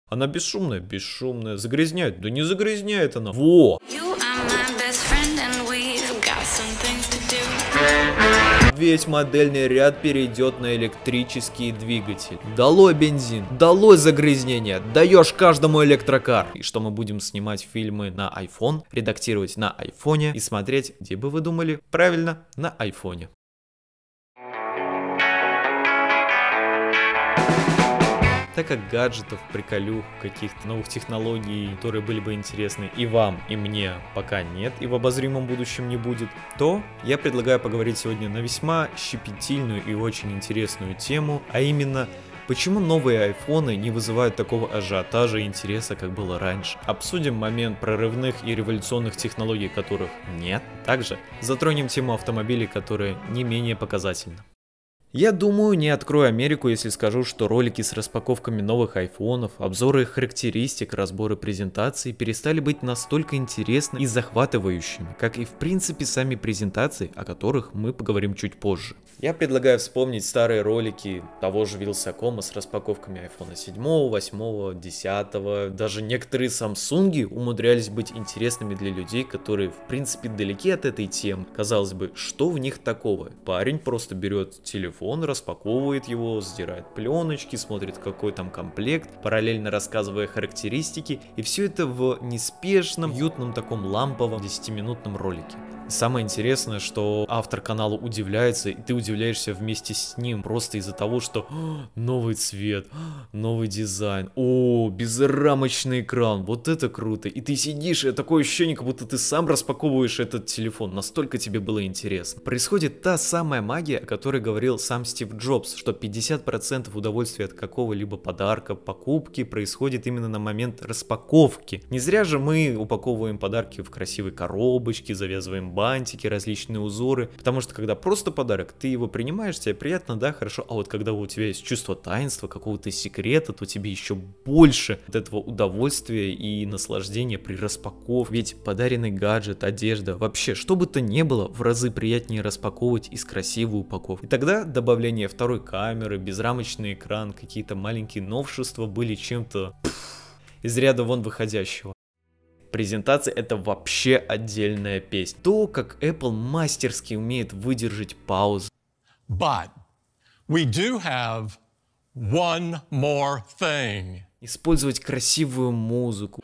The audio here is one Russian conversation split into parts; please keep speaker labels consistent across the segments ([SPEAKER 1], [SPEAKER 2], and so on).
[SPEAKER 1] Она бесшумная? Бесшумная. Загрязняет? Да не загрязняет она. Во! Весь модельный ряд перейдет на электрический двигатель. Долой бензин, долой загрязнение, даешь каждому электрокар. И что мы будем снимать фильмы на iPhone, редактировать на айфоне и смотреть, где бы вы думали? Правильно, на айфоне. Так как гаджетов, приколюх, каких-то новых технологий, которые были бы интересны и вам, и мне, пока нет, и в обозримом будущем не будет, то я предлагаю поговорить сегодня на весьма щепетильную и очень интересную тему, а именно, почему новые айфоны не вызывают такого ажиотажа и интереса, как было раньше. Обсудим момент прорывных и революционных технологий, которых нет. Также затронем тему автомобилей, которые не менее показательны. Я думаю, не открою Америку, если скажу, что ролики с распаковками новых айфонов, обзоры их характеристик, разборы презентаций перестали быть настолько интересными и захватывающими, как и в принципе сами презентации, о которых мы поговорим чуть позже. Я предлагаю вспомнить старые ролики того же Вилсакома с распаковками iPhone 7, 8, 10, даже некоторые Samsung умудрялись быть интересными для людей, которые в принципе далеки от этой темы. Казалось бы, что в них такого? Парень просто берет телефон, распаковывает его, сдирает пленочки, смотрит какой там комплект, параллельно рассказывая характеристики, и все это в неспешном, уютном таком ламповом 10-минутном ролике. И самое интересное, что автор канала удивляется, и ты удивляешься вместе с ним, просто из-за того, что новый цвет, новый дизайн, безрамочный экран, вот это круто. И ты сидишь, и такое ощущение, как будто ты сам распаковываешь этот телефон, настолько тебе было интересно. Происходит та самая магия, о которой говорил сам Стив Джобс, что 50% удовольствия от какого-либо подарка, покупки происходит именно на момент распаковки. Не зря же мы упаковываем подарки в красивые коробочки, завязываем бантики, различные узоры, потому что когда просто подарок, ты его принимаешь, тебе приятно, да, хорошо, а вот когда у тебя есть чувство таинства, какого-то секрета, то тебе еще больше от этого удовольствия и наслаждения при распаковке, ведь подаренный гаджет, одежда, вообще, что бы то ни было, в разы приятнее распаковывать из красивой упаковки. И тогда добавление второй камеры, безрамочный экран, какие-то маленькие новшества были чем-то из ряда вон выходящего. Презентация — это вообще отдельная песня. То, как Apple мастерски умеет выдержать паузу.
[SPEAKER 2] But we do have one more thing.
[SPEAKER 1] Использовать красивую музыку.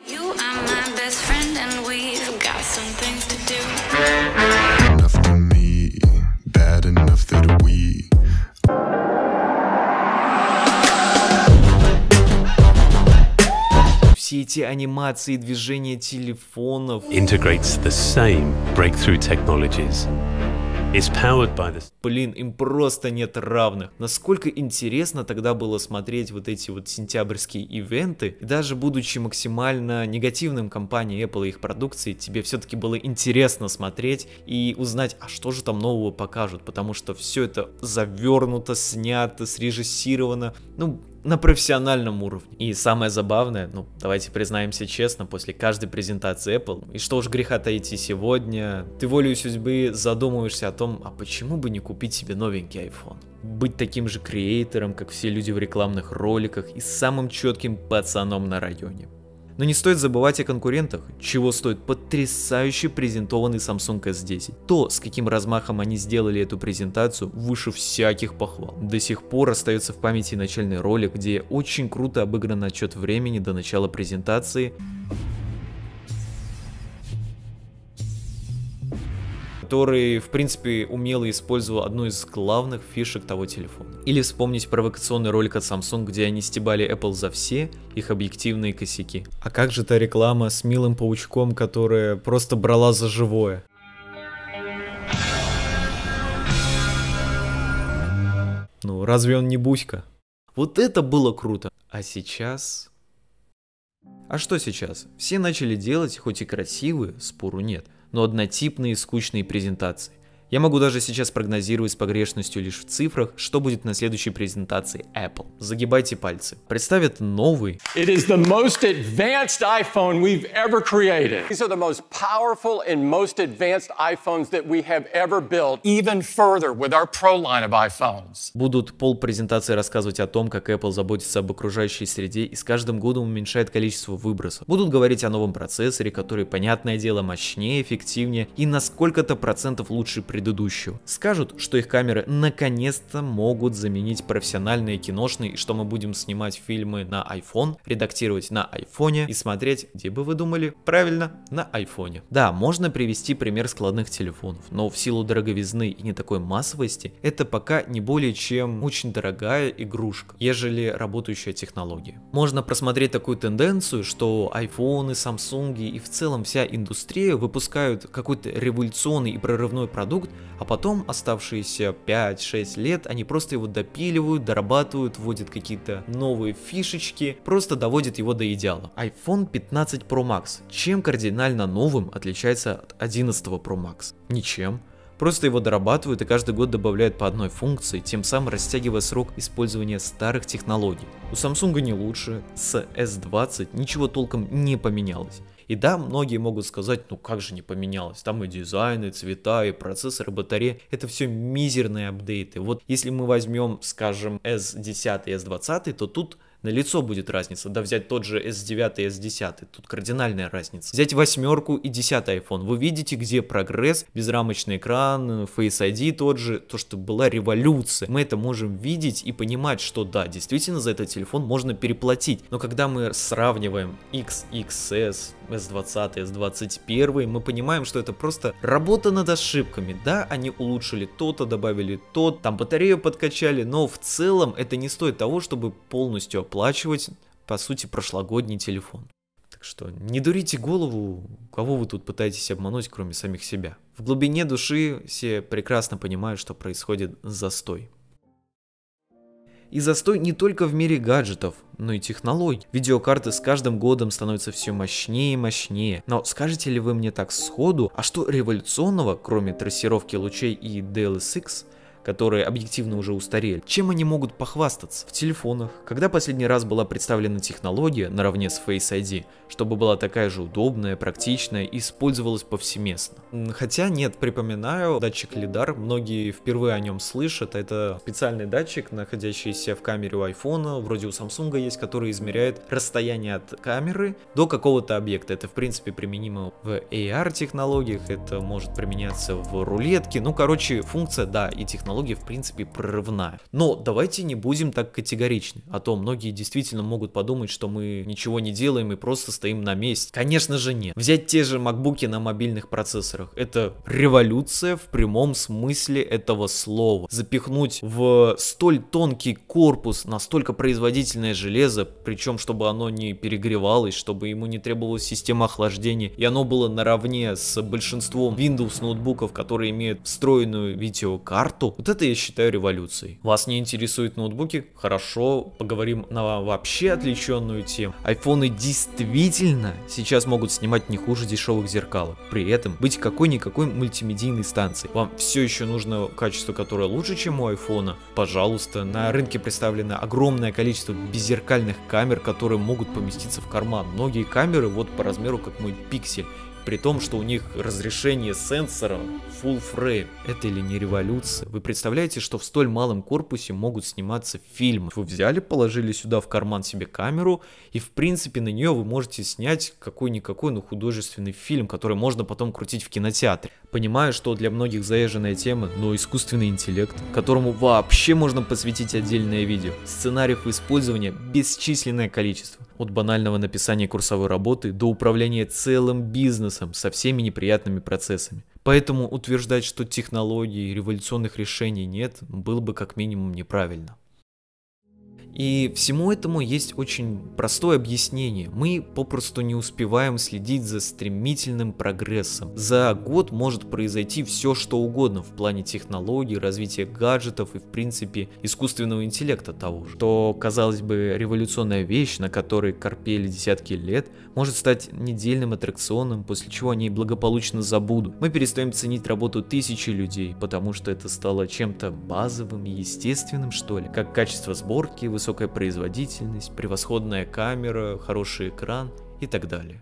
[SPEAKER 1] Все эти анимации и движения телефонов.
[SPEAKER 3] Integrates the same breakthrough technologies. It's powered by the...
[SPEAKER 1] Блин, им просто нет равных. Насколько интересно тогда было смотреть вот эти вот сентябрьские ивенты. И даже будучи максимально негативным компанией Apple и их продукции, тебе все-таки было интересно смотреть и узнать, а что же там нового покажут. Потому что все это завернуто, снято, срежиссировано. На профессиональном уровне. И самое забавное, давайте признаемся честно, после каждой презентации Apple, и что уж греха таить сегодня, ты волею судьбы задумываешься о том, а почему бы не купить себе новенький iPhone? Быть таким же креатором, как все люди в рекламных роликах, и самым четким пацаном на районе. Но не стоит забывать о конкурентах, чего стоит потрясающе презентованный Samsung S10. То, с каким размахом они сделали эту презентацию, выше всяких похвал. До сих пор остается в памяти начальный ролик, где очень круто обыгран отчет времени до начала презентации, который, в принципе, умело использовал одну из главных фишек того телефона. Или вспомнить провокационный ролик от Samsung, где они стебали Apple за все их объективные косяки. А как же та реклама с милым паучком, которая просто брала за живое? Разве он не Буська? Вот это было круто. А сейчас... А что сейчас? Все начали делать, хоть и красивые, спору нет, но однотипные скучные презентации. Я могу даже сейчас прогнозировать с погрешностью лишь в цифрах, что будет на следующей презентации Apple. Загибайте пальцы. Представят новый.
[SPEAKER 2] It is the most advanced iPhone we've ever created. These are the most powerful and most advanced iPhones that we have ever built, even further with our Pro line of iPhones.
[SPEAKER 1] Будут полпрезентации рассказывать о том, как Apple заботится об окружающей среде и с каждым годом уменьшает количество выбросов. Будут говорить о новом процессоре, который, понятное дело, мощнее, эффективнее и на сколько-то процентов лучше предыдущего. Скажут, что их камеры наконец-то могут заменить профессиональные киношные, и что мы будем снимать фильмы на iPhone, редактировать на iPhone и смотреть, где бы вы думали? Правильно, на iPhone. Да, можно привести пример складных телефонов, но в силу дороговизны и не такой массовости, это пока не более чем очень дорогая игрушка, ежели работающая технология. Можно просмотреть такую тенденцию, что iPhone, Samsung и в целом вся индустрия выпускают какой-то революционный и прорывной продукт, а потом оставшиеся 5-6 лет они просто его допиливают, дорабатывают, вводят какие-то новые фишечки, просто доводят его до идеала. iPhone 15 Pro Max чем кардинально новым отличается от 11 Pro Max? Ничем. Просто его дорабатывают и каждый год добавляют по одной функции, тем самым растягивая срок использования старых технологий. У Samsung не лучше, с S20 ничего толком не поменялось. И да, многие могут сказать, ну как же не поменялось, там и дизайн, и цвета, и процессор, и батарея, это все мизерные апдейты. Вот если мы возьмем, скажем, S10 и S20, то тут налицо будет разница, да взять тот же S9 и S10, тут кардинальная разница. Взять 8 и 10 iPhone, вы видите, где прогресс, безрамочный экран, Face ID тот же, то, что была революция. Мы это можем видеть и понимать, что да, действительно за этот телефон можно переплатить. Но когда мы сравниваем XS, S20, S21, мы понимаем, что это просто работа над ошибками. Да, они улучшили то-то, добавили то, там батарею подкачали, но в целом это не стоит того, чтобы полностью оплачивать, по сути, прошлогодний телефон. Так что не дурите голову, кого вы тут пытаетесь обмануть, кроме самих себя. В глубине души все прекрасно понимают, что происходит застой. И застой не только в мире гаджетов, но и технологий. Видеокарты с каждым годом становятся все мощнее и мощнее. Но скажете ли вы мне так сходу, а что революционного, кроме трассировки лучей и DLSX, которые объективно уже устарели, чем они могут похвастаться? В телефонах. Когда последний раз была представлена технология наравне с Face ID, чтобы была такая же удобная, практичная и использовалась повсеместно? Хотя нет, припоминаю, датчик LiDAR, многие впервые о нем слышат. Это специальный датчик, находящийся в камере у iPhone, вроде у Samsung есть, который измеряет расстояние от камеры до какого-то объекта. Это в принципе применимо в AR технологиях, это может применяться в рулетке. Ну короче, функция, да, и технология в принципе прорывная. Но давайте не будем так категоричны, а то многие действительно могут подумать, что мы ничего не делаем и просто стоим на месте. Конечно же нет. Взять те же макбуки на мобильных процессорах, это революция в прямом смысле этого слова. Запихнуть в столь тонкий корпус настолько производительное железо, причем чтобы оно не перегревалось, чтобы ему не требовалась система охлаждения, и оно было наравне с большинством Windows ноутбуков, которые имеют встроенную видеокарту. Вот это я считаю революцией. Вас не интересуют ноутбуки? Хорошо, поговорим на вообще отвлеченную тему. Айфоны действительно сейчас могут снимать не хуже дешевых зеркалок. При этом быть какой-никакой мультимедийной станцией. Вам все еще нужно качество, которое лучше, чем у айфона? Пожалуйста, на рынке представлено огромное количество беззеркальных камер, которые могут поместиться в карман. Многие камеры вот по размеру как мой пиксель. При том, что у них разрешение сенсора Full Frame. Это или не революция? Вы представляете, что в столь малом корпусе могут сниматься фильмы? Вы взяли, положили сюда в карман себе камеру, и в принципе на нее вы можете снять какой-никакой, но художественный фильм, который можно потом крутить в кинотеатре. Понимаю, что для многих заезженная тема, но искусственный интеллект, которому вообще можно посвятить отдельное видео. Сценариев использования бесчисленное количество. От банального написания курсовой работы до управления целым бизнесом со всеми неприятными процессами. Поэтому утверждать, что технологий и революционных решений нет, было бы как минимум неправильно. И всему этому есть очень простое объяснение. Мы попросту не успеваем следить за стремительным прогрессом. За год может произойти все, что угодно в плане технологий, развития гаджетов и, в принципе, искусственного интеллекта того же. То, казалось бы, революционная вещь, на которой корпели десятки лет, может стать недельным аттракционом, после чего они благополучно забудут. Мы перестаем ценить работу тысячи людей, потому что это стало чем-то базовым и естественным, что ли, как качество сборки, высокая производительность, превосходная камера, хороший экран и так далее.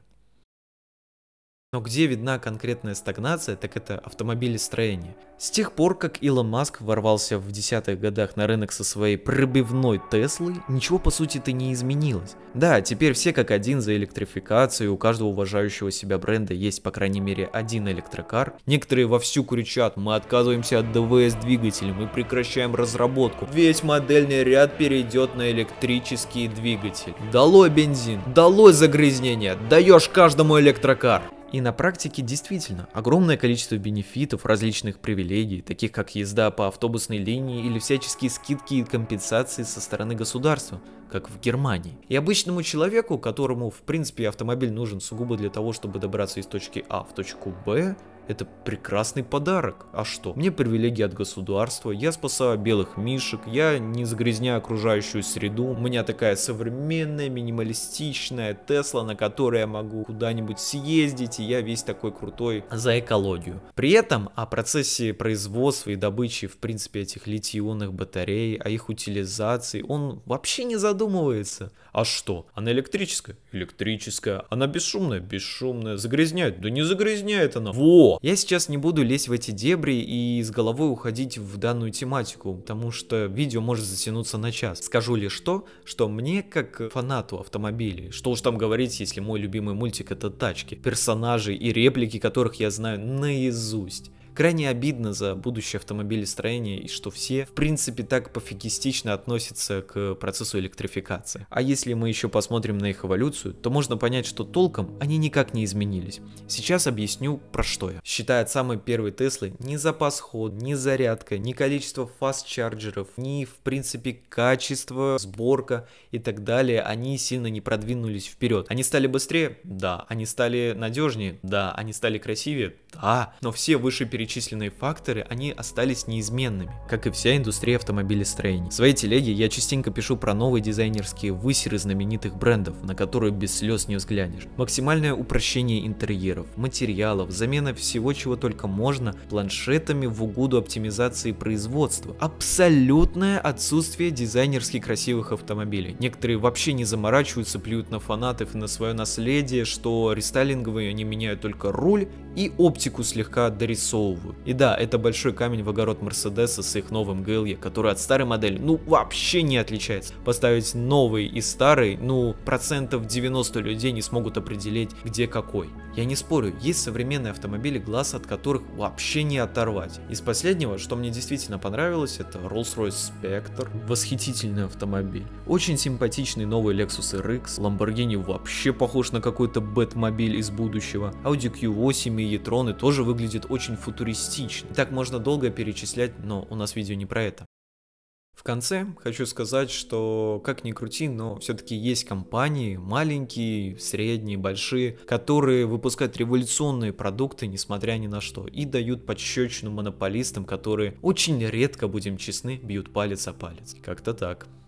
[SPEAKER 1] Но где видна конкретная стагнация, так это автомобилестроение. С тех пор, как Илон Маск ворвался в 10-х годах на рынок со своей пробивной Теслой, ничего по сути-то не изменилось. Да, теперь все как один за электрификацию, у каждого уважающего себя бренда есть по крайней мере один электрокар. Некоторые вовсю кричат: мы отказываемся от ДВС двигателей, мы прекращаем разработку. Весь модельный ряд перейдет на электрические двигатели. Долой бензин, долой загрязнение, даешь каждому электрокар. И на практике действительно огромное количество бенефитов, различных привилегий, таких как езда по автобусной линии или всяческие скидки и компенсации со стороны государства, как в Германии. И обычному человеку, которому в принципе автомобиль нужен сугубо для того, чтобы добраться из точки А в точку Б, это прекрасный подарок. А что? Мне привилегии от государства, я спасаю белых мишек, я не загрязняю окружающую среду, у меня такая современная, минималистичная Тесла, на которой я могу куда-нибудь съездить, и я весь такой крутой за экологию. При этом о процессе производства и добычи, в принципе, этих литий-ионных батарей, о их утилизации он вообще не задумывается. А что? Она электрическая? Электрическая. Она бесшумная? Бесшумная. Загрязняет? Да не загрязняет она. Во! Я сейчас не буду лезть в эти дебри и с головой уходить в данную тематику, потому что видео может затянуться на час. Скажу лишь то, что мне, как фанату автомобилей, что уж там говорить, если мой любимый мультик это тачки, персонажи и реплики которых я знаю наизусть. Крайне обидно за будущее автомобилестроения и что все, в принципе, так пофигистично относятся к процессу электрификации. А если мы еще посмотрим на их эволюцию, то можно понять, что толком они никак не изменились. Сейчас объясню, про что я. Считая от самой первой Теслы, ни запас ход, ни зарядка, ни количество фаст-чарджеров, ни, в принципе, качество, сборка и так далее, они сильно не продвинулись вперед. Они стали быстрее? Да. Они стали надежнее? Да. Они стали красивее? Да. Но все вышеперечисленные факторы, они остались неизменными, как и вся индустрия автомобилестроения. В своей телеге я частенько пишу про новые дизайнерские высеры знаменитых брендов, на которые без слез не взглянешь. Максимальное упрощение интерьеров, материалов, замена всего чего только можно планшетами в угоду оптимизации производства. Абсолютное отсутствие дизайнерски красивых автомобилей. Некоторые вообще не заморачиваются, плюют на фанатов и на свое наследие, что рестайлинговые они меняют только руль и оптику слегка дорисовывают. И да, это большой камень в огород Мерседеса с их новым GLE, который от старой модели ну вообще не отличается. Поставить новый и старый, ну процентов 90 людей не смогут определить где какой. Я не спорю, есть современные автомобили, глаз от которых вообще не оторвать. Из последнего, что мне действительно понравилось, это Rolls-Royce Spectre, восхитительный автомобиль. Очень симпатичный новый Lexus RX, Lamborghini вообще похож на какой-то Бэтмобиль из будущего, Audi Q8 и e-tron тоже выглядят очень футуристично. И так можно долго перечислять, но у нас видео не про это. В конце хочу сказать, что как ни крути, но все-таки есть компании, маленькие, средние, большие, которые выпускают революционные продукты, несмотря ни на что, и дают пощечину монополистам, которые очень редко, будем честны, бьют палец о палец. Как-то так.